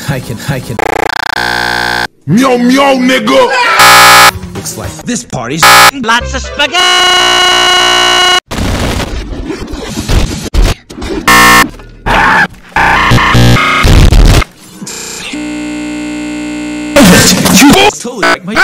can. Meow meow, nigga! Looks like this party's Lots of spaghetti! totally like my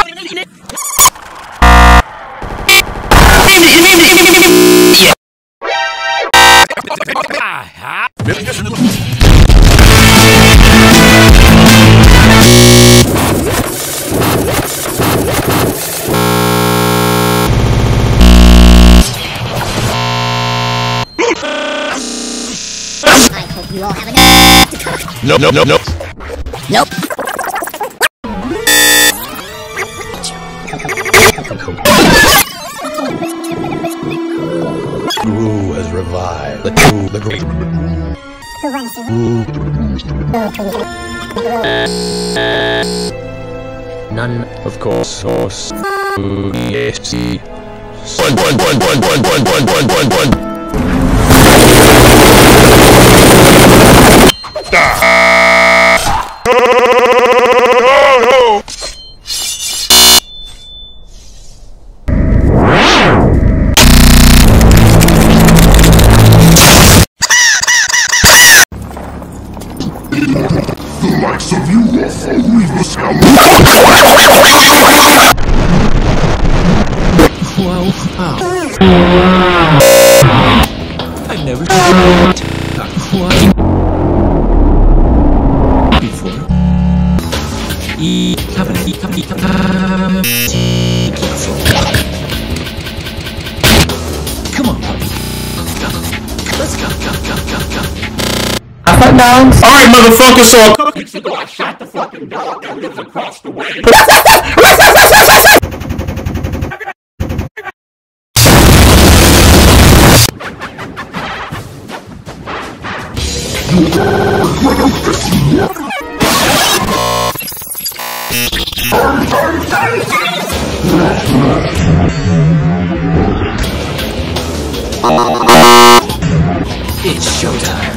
I hope you all have enough to cook. Nope. Nope. Guru has revived. The great. none, of course. Yes. One. The likes of you will only miss out. Well, I've never before. Come on, puppy. Let's go. Alright, motherfucker, so a couple weeks ago I shot the fucking dog that lives across the way. It's showtime.